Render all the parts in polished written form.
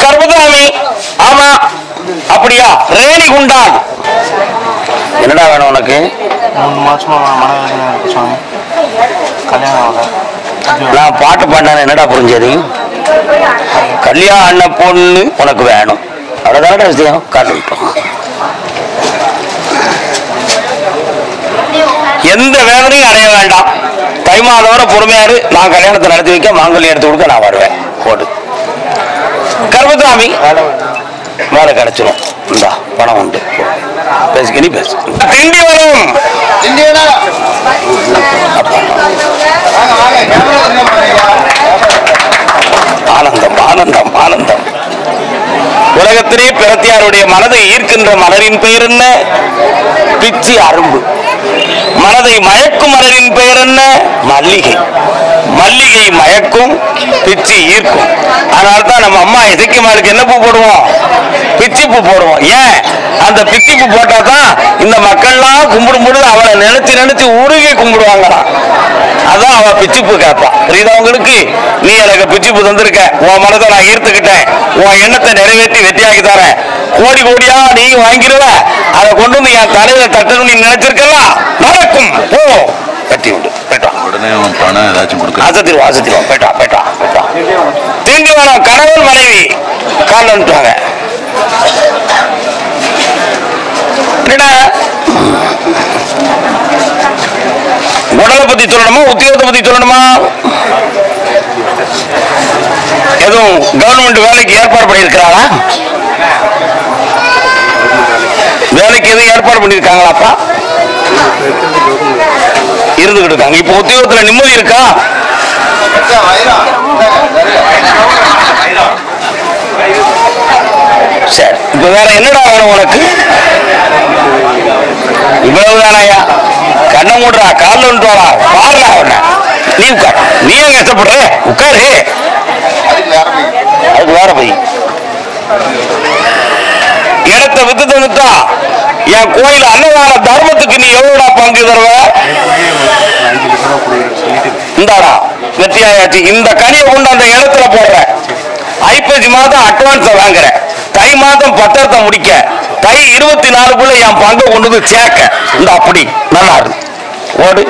கர்மசாமி. ஆமா அப்படியா? ரேணி குண்டான் என்னடா வேணும் உனக்கு? 3 மாசமா கல்யாணம். நான் பாட்டு பாடினேன், என்னடா புரிஞ்சது? கல்யாண பொண்ணு உனக்கு வேணும், அவ்வளவுதானடா விஷயம். காட்டுட்டோம். எந்த வேதனையும் அடைய வேண்டாம். தை மாதோட பொறுமையாரு. நான் கல்யாணத்தை நடத்தி வைக்க, மாங்கல்யம் எடுத்து கொடுக்க நான் வருவேன். போடு கர்மசாமி. வேலை கிடைச்சிடும். இந்தா பணம் உண்டு, பேசுக்க. நீ பேசு. திண்டிவனம் ஆனந்தம் ஆனந்தம் ஆனந்தம். உலகத்திலே பிரத்தியாருடைய மனதை ஈர்க்கின்ற மலரின் பெயர் என்ன? பிச்சி அரும்பு. மனதை மயக்கும் மலரின் பெயர் என்ன? மல்லிகை. மல்லிகை மயக்கும், பிச்சி ஈர்க்கும். அதனால்தான் நம்ம அம்மா இசைக்குமாருக்கு என்ன பூ போடுவோம்? பிச்சி பூ போடுவோம். ஏன்? அந்த பிச்சி பூ போட்டா தான் இந்த மக்கள்லாம் கும்பிடும் பொழுது அவளை நினைச்சு நினைச்சு உருகி கும்பிடுவாங்களாம். அதான் அவ பிச்சி பூ கேட்பான். புரியுதா உங்களுக்கு? நீ எனக்கு பிச்சி பூ தந்திருக்க, உன் மனதை நான் ஈர்த்துக்கிட்டேன், உன் எண்ணத்தை நிறைவேற்றி வெற்றியாக்கி தரேன், கோடி கோடியா நீ வாங்கிடுவ, அதை கொண்டு வந்து என் தலையில தட்டணும் நீ நினைச்சிருக்கலாம், நடக்கும். ஓ வெற்றி உண்டு. போயிட்டா உடனே பணம் ஏதாச்சும் கொடுக்க ஆசத்திடுவோம் ஆசத்திடுவோம். போயிட்டா போயிட்டா போயிட்டா. தீங்கு வேணாம். கணவன் மனைவி கால் வந்துட்டாங்க. உடலை பத்தி சொல்லணுமா, உத்தியோகத்தை பத்தி சொல்லணுமா? எதுவும் கவர்மெண்ட் வேலைக்கு ஏற்பாடு பண்ணியிருக்கிறாங்களா? வேலைக்கு எதுவும் ஏற்பாடு பண்ணியிருக்காங்களாப்பா? இருந்துகிட்டு இருக்காங்க. இப்ப உத்தியோகத்துல நிம்மதி இருக்கா? சரி, இப்ப வேற என்னடா வேணும் உனக்கு? இவ்வளவுதானாயா? கண்ண மூடுறா, காலில் வந்துட்டா, பாருடா அவன. நீ உட்கார். நீ ஏன் கஷ்டப்படுற? உட்காரு. அதுக்கு வேற போய் இடத்தை வித்து தந்துட்டா என் கோயில் அன்னதான தர்மத்துக்கு நீ எவ்வளவுடா பங்கு தருவ? இந்தாடா வெற்றியாயாச்சு. இந்த கனியை கொண்டு அந்த இடத்துல போடுற. ஐப்பசி மாதம் அட்வான்ஸை வாங்குற. தை மாதம் பத்திரத்தை முடிக்க, தை 24க்குள்ள என் பங்கை கொண்டு வந்து சேர்க்க. இந்த அப்படி நல்லா இருக்கு. ஓடு.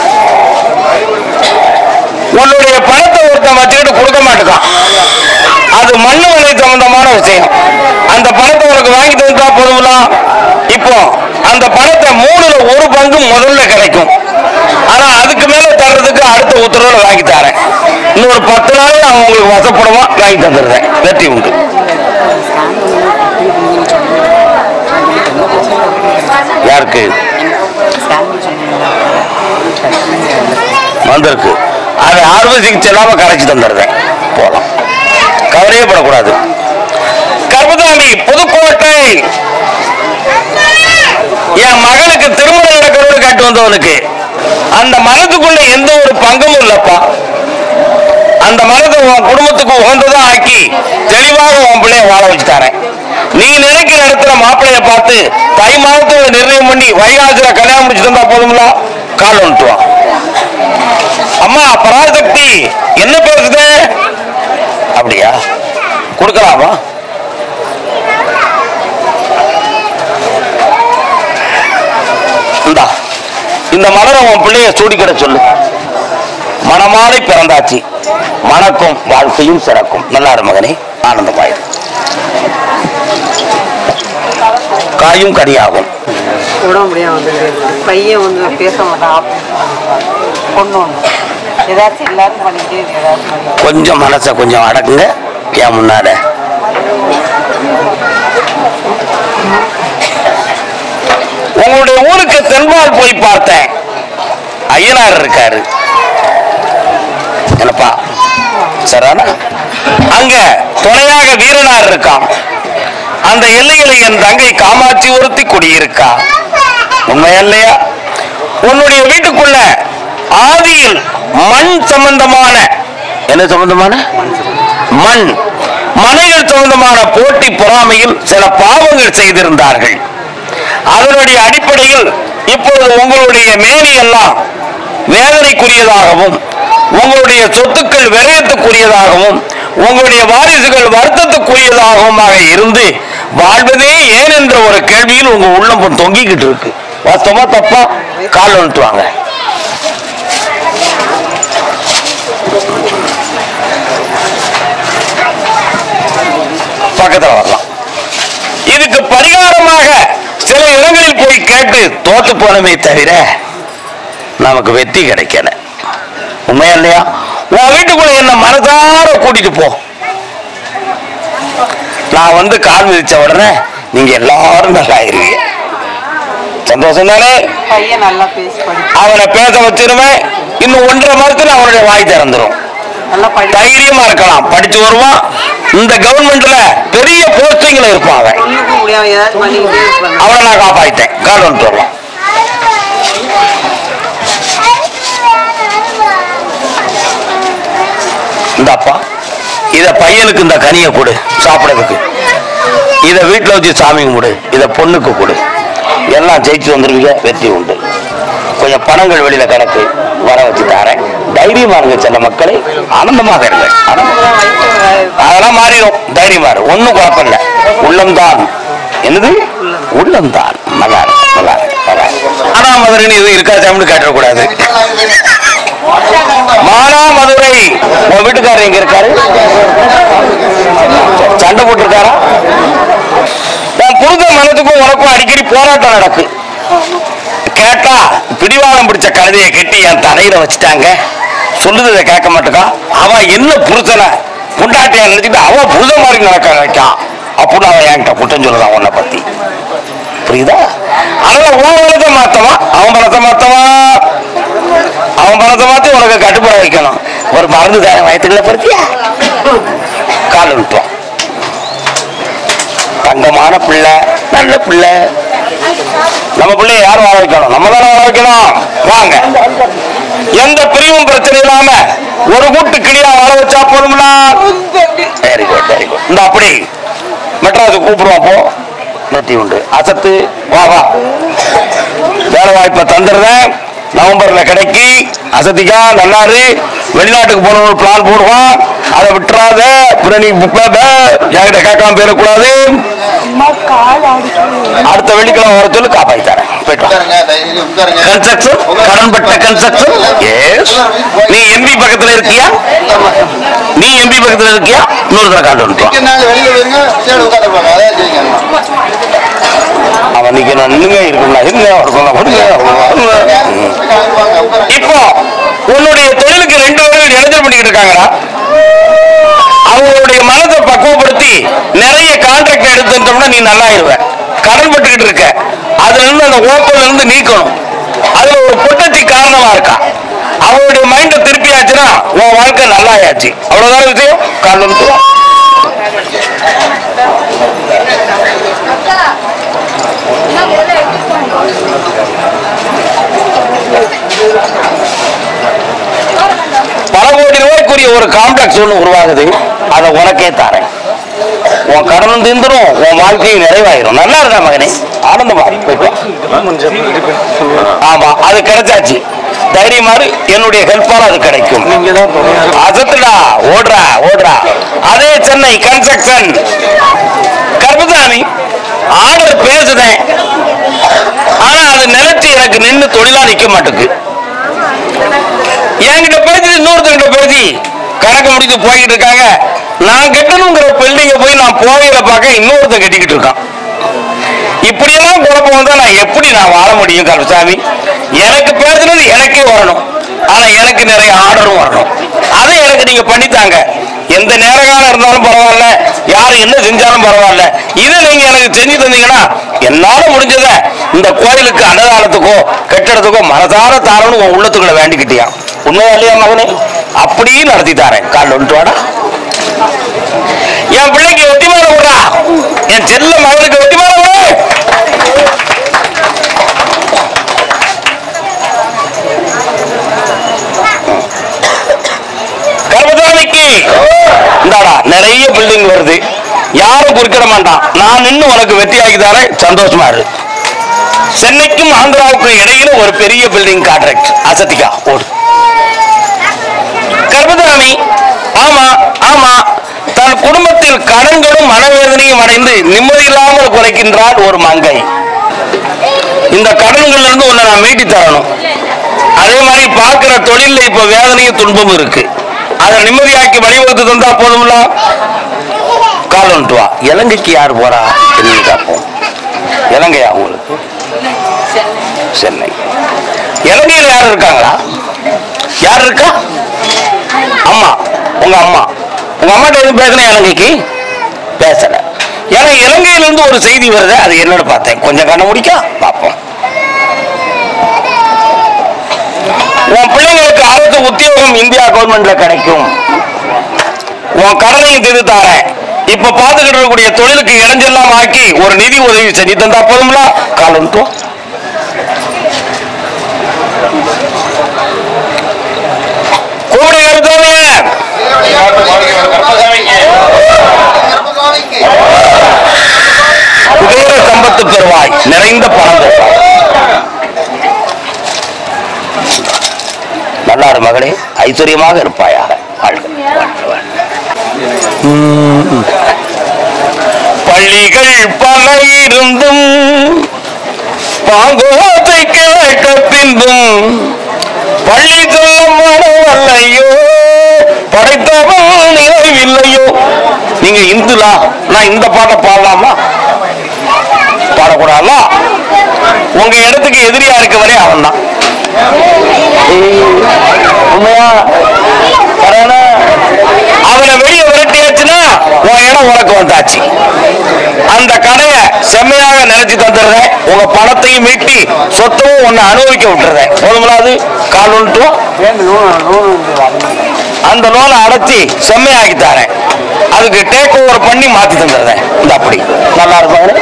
உன்னுடைய பணத்தை ஒருத்தன் வச்சுக்கிட்டு கொடுக்க மாட்டேதான். அது மண்ணு வலை சம்பந்தமான விஷயம். அந்த பணத்தை உனக்கு வாங்கி தந்தா போதுங்களா? இப்போ அந்த பணத்தை 3ல் 1 பங்கு முதல்ல கிடைக்கும். ஆனா அதுக்கு மேல தர்றதுக்கு அடுத்த உத்தரவுல வாங்கி தரேன். இன்னொரு 10 நாள் நான் உங்களுக்கு வசப்படுவா வாங்கி தந்துடுறேன். வெற்றி உண்டு. யாருக்கு வந்திருக்கு? அதை அறுவை சிகிச்சை இல்லாம கரைச்சி தந்துடுறேன். போலாம், கவலையே படக்கூடாது. கர்மசாமி புதுக்கோட்டை. என் மகளுக்கு திருமணம் நடக்கணும்னு காட்டு வந்தவனுக்கு அந்த மனதுக்குள்ள எந்த ஒரு பங்கமும் இல்லப்பா. அந்த மனதை உன் குடும்பத்துக்கு உகந்ததா ஆக்கி தெளிவாக உன் பிள்ளைய வாழ வச்சு தரேன். நீ நினைக்கிற இடத்துல மாப்பிள்ளைய பார்த்து தை மாதத்தோட நிர்ணயம் பண்ணி வைகாசில கல்யாணம் முடிச்சு தந்தா போதுங்களா? கால் வந்துட்டுவான். அம்மா பராசக்தி என்ன பேசுது? அப்படியா? கொடுக்கலாமா? இந்த மலரை உன் பிள்ளைய சூடிக்கிட சொல்லு. மனமாலை பிறந்தாச்சு, மணக்கும் வாழ்க்கையும் சிறக்கும். நல்லாரு மகனே, ஆனந்தமாயிரு. காயும் கனியாகும். பையன் வந்து பேச மாட்டான். கொஞ்சம் மனசை கொஞ்சம் அடக்குங்க. ஏன் முன்னால உங்களுடைய ஊருக்கு தென்பால் போய் பார்த்தேன். ஐயனார் இருக்காரு. என்னப்பா சரானா? அங்க துணையாக வீரனார் இருக்கான். அந்த எல்லையில என் தங்கை காமாட்சி ஒருத்தி குடியிருக்கா. உண்மையா இல்லையா? உன்னுடைய வீட்டுக்குள்ள ஆதியில் மண் சம்பந்தமான, என்ன சம்பந்தமான மண், மனைகள் சம்பந்தமான போட்டி பொறாமையில் சில பாவங்கள் செய்திருந்தார்கள். அதனுடைய அடிப்படையில் இப்பொழுது உங்களுடைய மேனி எல்லாம் வேதனைக்குரியதாகவும், உங்களுடைய சொத்துக்கள் விரயத்துக்குரியதாகவும், உங்களுடைய வாரிசுகள் வருத்தத்துக்குரிய தாகமாக இருந்து வாழ்வதே ஏன் என்ற ஒரு கேள்வியில் உங்க உள்ளம் தொங்கிக்கிட்டு இருக்கு. வாஸ்தவமா தப்பா? கால் வந்துட்டுவாங்க. பக்கத்தில் வரலாம். இதுக்கு பரிகாரமாக சில இடங்களில் போய் கேட்டு தோத்து போனமே தவிர நமக்கு வெற்றி கிடைக்கல. உண்மையா இல்லையா? உன் வீட்டுக்குள்ள என்ன மனதார கூட்டிட்டு போ. நான் வந்து கால் மிதிச்ச உடனே நீங்க எல்லாரும் நல்லா இருவீங்க. சந்தோஷம் தானே? அவனை பேச வச்சிருவேன். இன்னும் 1.5 மாதத்துல அவனுடைய வாய் திறந்துரும். தைரியமா இருக்கலாம். படிச்சு வருவான். இந்த கவர்மெண்ட்ல பெரிய போஸ்டிங்ல இருப்பான். அவனை நான் காப்பாயிட்டேன். கால் வந்துட்டு வரலாம். இந்த அப்பா இத பையனுக்கு இந்த கனியை கொடு சாப்பிடறதுக்கு. இத வீட்டுல வச்சு சாமி கும்பிடு. இத பொண்ணுக்கு கொடு. எல்லாம் ஜெயிச்சு வந்துருவீங்க. வெற்றி உண்டு. கொஞ்சம் பணங்கள் வெளியில கணக்கு வர வச்சு தாரேன். தைரியமா இருங்க சில மக்களை. ஆனந்தமாக இருங்க. அதெல்லாம் மாறிடும். தைரியமா இரு. ஒன்னும் குழப்பம் இல்லை. உள்ளம்தான். என்னது? உள்ளம்தான். நல்லா நல்லா நல்லா. மானாமதுரைன்னு எதுவும் இருக்கா சாமின்னு கேட்டக்கூடாது. மானாமதுரை உன் வீட்டுக்காரர் எங்க இருக்காரு? சண்டை போட்டு இருக்காரா? நான் புரித மனத்துக்கும் உனக்கும் அடிக்கடி போராட்டம் நடக்கு. கேட்டா பிடிவாதம் பிடிச்ச கழுதையை கட்டி என் தலையில வச்சுட்டாங்க. சொல்லுறதை கேட்க மாட்டேக்கா. அவன் என்ன புருஷனை புண்டாட்டியா நினைச்சுட்டு அவன் புருஷ மாதிரி நடக்க நினைக்கான். அப்படின்னு அவன் என்கிட்ட குற்றம் சொல்லுதான் உன்னை பத்தி. புரியுதா? அதனால உன் பலத்தை மாத்தவா அவன் பலத்தை மாத்தவா. அவன் பலத்தை மாத்தி உனக்கு கட்டுப்பட வைக்கணும். ஒரு மருந்து தானே வயத்துக்குள்ள பருத்தியா கால் விட்டுவான். தங்கமான பிள்ளை, நல்ல பிள்ளை. நம்ம பிள்ளைய யாரும் வாழ வைக்கணும்? நம்ம தானே வாழ வைக்கணும். வாங்க. எந்த பிரிவும் பிரச்சனை இல்லாம ஒரு கூட்டு கிளியா வாழ வச்சா போதும்னா. Very good very good. இந்த அப்படி மெட்ராஸு கூப்பிடுவோம். போ நெத்தி உண்டு. அசத்து வா வா. வேலை வாய்ப்பை தந்துடுறேன். நவம்பர்ல கிடைக்கி அசத்திக்கா நல்லாரு. வெளிநாட்டுக்கு போன ஒரு பிளான் போடுவான். அதை விட்டுறாத. நீ என்கிட்ட கேட்காம போயிடக்கூடாது. அடுத்த வெள்ளிக்கிழமை வர சொல்லி காப்பாற்றி தரேன். கன்ஸ்ட்ரக்ஷன் கடன்பட்ட கன்ஸ்ட்ரக்ஷன். எஸ். நீ எம்பி பக்கத்துல இருக்கியா? நீ எம்பி பக்கத்துல இருக்கியா? இன்னொரு தடவை காட்டு வந்துட்டோம். அவன் நிக்கணும். நின்னுங்க இப்போ உன்னுடைய தொழிலுக்கு 2 பேரும் இடைஞ்சல் பண்ணிக்கிட்டு இருக்காங்கடா. அவங்களுடைய மனதை பக்குவப்படுத்தி நிறைய கான்ட்ராக்ட் எடுத்துட்டோம்னா நீ நல்லா இருவ. கடன் பட்டுக்கிட்டு இருக்க. அதுல இருந்து அந்த ஓப்பன்ல இருந்து நீக்கணும். அதுல ஒரு புட்டச்சி காரணமா இருக்கா. அவங்களுடைய மைண்ட திருப்பி ஆச்சுன்னா உன் வாழ்க்கை நல்லா ஆச்சு. அவ்வளவுதான் விஷயம். காரணம் பல கோடி ரூபாய்க்குரிய ஒரு காம்ப்ளெக்ஸ் ஒன்று உருவாகுது. அதை உனக்கே தாரேன். உன் கடன் தீர்ந்துடும். உன் வாழ்க்கையும் நிறைவாயிரும். நல்லா இருக்கா மகனே? ஆனந்தமா. ஆமா அது கிடைச்சாச்சு. தைரியமாறு. என்னுடைய ஹெல்ப்பால அது கிடைக்கும். அசத்துடா. ஓடுறா ஓடுறா. அதே சென்னை கன்ஸ்ட்ரக்ஷன் கர்பசாமி ஆர்டர் பேசுதேன். ஆனா அது நினைச்சு எனக்கு நின்று தொழிலா நிக்க மாட்டுக்கு. என்கிட்ட பேசி இன்னொருத்தங்கிட்ட பேசி கணக்கு முடித்து போய்கிட்டு இருக்காங்க. நான் கட்டணுங்கிற பில்டிங்க போய் நான் போகையில பார்க்க இன்னொருத்த கட்டிக்கிட்டு இருக்கான். இப்படியெல்லாம் குழப்பம் வந்தா நான் எப்படி நான் வாழ முடியும் கருசாமி? எனக்கு பேசுறது எனக்கே வரணும். ஆனா எனக்கு நிறைய ஆர்டரும் வரணும். அதை எனக்கு நீங்க பண்ணித்தாங்க. எந்த நேரகாலம் இருந்தாலும் பரவாயில்ல. யாரு என்ன செஞ்சாலும் பரவாயில்ல. இதை நீங்க எனக்கு செஞ்சு தந்தீங்கன்னா என்னால முடிஞ்சத இந்த கோயிலுக்கு அன்னதானத்துக்கோ கட்டடத்துக்கோ மனசார தாரன்னு உன் உள்ளத்துக்குள்ள வேண்டிக்கிட்டியா? உண்மையா இல்லையா மகனே? அப்படியே நடத்தி தாரேன். கால் வந்துட்டு வாடா. என் பிள்ளைக்கு வெட்டி மேல விடுறா. என் செல்ல மகனுக்கு வெட்டி மேல விடு. கர்மசாமிக்கு இந்தாடா நிறைய பில்டிங் வருது. யாரும் குறிக்கிட மாட்டான். நான் நின்று உனக்கு வெற்றி ஆகி தரேன். சந்தோஷமா இரு. சென்னைக்கும் ஆந்திராவுக்கும் இடையில ஒரு பெரிய பில்டிங் கான்ட்ராக்ட். அசத்திக்கா ஓடு. கர்மசாமி ஆமா ஆமா தன் குடும்பத்தில் கடன்களும் மனவேதனையும் அடைந்து நிம்மதியில்லாமல் குறைக்கின்றாள் ஒரு மங்கை. இந்த கடன்கள்ல இருந்து உன்னை நான் மீட்டி தரணும். அதே மாதிரி பார்க்கிற தொழில இப்ப வேதனையும் துன்பமும் இருக்கு. அதை நிம்மதியாக்கி வழிவகுத்து தந்தா போதும்ல. கால் வந்துட்டு வா. இலங்கைக்கு யார் போறா என்று கேட்போம். இலங்கையா உங்களுக்கு? சென்னை. இலங்கையில் யார் இருக்காங்களா? யார் இருக்கா? அம்மா. உங்க அம்மா. உங்க அம்மாட்ட எதுவும் பேசல? இலங்கைக்கு பேசல. ஏன்னா இலங்கையிலிருந்து ஒரு செய்தி வருது. அது என்னன்னு பார்த்தேன். கொஞ்சம் கண்ண முடிக்க பார்ப்போம். உன் பிள்ளைங்களுக்கு அரசு உத்தியோகம் இந்தியா கவர்மெண்ட்ல கிடைக்கும். உன் கடனையும் தீர்த்து தாரேன். இப்ப பார்த்துக்கிட்டு இருக்கக்கூடிய தொழிலுக்கு இடைஞ்செல்லாம் ஆக்கி ஒரு நிதி உதவி செஞ்சு தந்தா போதும்ல. காலம் கூப்பிட எடுத்தோமே குபேர சம்பத்து பெறுவாய், நிறைந்த பணம். நல்லாரு மகளே, ஐஸ்வர்யமாக இருப்பாயாக. பள்ளிகள் பல இருந்தும் பாங்கோத்தை கேட்ட பின்பும் பள்ளி சொல்லும் மனவல்லையோ, படைத்தவன் நினைவில்லையோ. நீங்க இந்துலா, நான் இந்த பாட்டை பாடலாமா? பாடக்கூடாதா? உங்க இடத்துக்கு எதிரியா இருக்கவரே அவன் தான். உண்மையா? அவனை வெளியே விரட்டியாச்சுன்னா உன் இடம் உனக்கு வந்தாச்சு. அந்த கடையை செம்மையாக நினைச்சு தந்துடுறேன். உங்க பணத்தையும் மீட்டி சொத்தமும் உன்னை அனுபவிக்க விட்டுறேன். போதுமில்லாது கால் ஒன்றும் அந்த லோனை அடைச்சி செம்மையாக்கி தரேன். அதுக்கு டேக் ஓவர் பண்ணி மாத்தி தந்துடுறேன். இந்த அப்படி நல்லா இருப்பாங்க.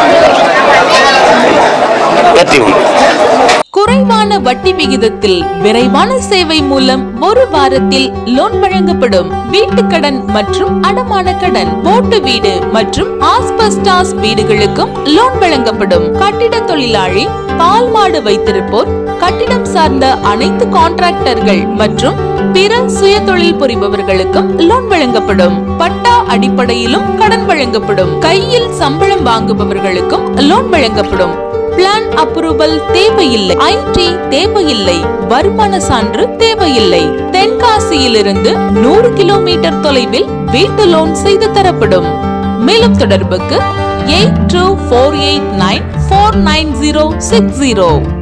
குறைவான வட்டி விகிதத்தில் விரைவான சேவை மூலம் ஒரு வாரத்தில் லோன் வழங்கப்படும். வீட்டுக்கடன் மற்றும் அடமான கடன், ஓட்டு வீடு மற்றும் ஆஸ்பெஸ்டாஸ் வீடுகளுக்கும் லோன் வழங்கப்படும். கட்டிட தொழிலாளி, பால் மாடு வைத்திருப்போர், கட்டிடம் சார்ந்த அனைத்து கான்ட்ராக்டர்கள் மற்றும் பிற சுய தொழில் புரிபவர்களுக்கும் லோன் வழங்கப்படும். பட்டா அடிப்படையிலும் கடன் வழங்கப்படும். கையில் சம்பளம் வாங்குபவர்களுக்கும் லோன் வழங்கப்படும். பிளான் அப்ரூவல் தேவையில்லை. ஐடி தேவையில்லை. வருமான சான்று தேவையில்லை. தென்காசியிலிருந்து 100 கிலோமீட்டர் தொலைவில் வீட்டு லோன் செய்து தரப்படும். மேலும் தொடர்புக்கு 8248949060.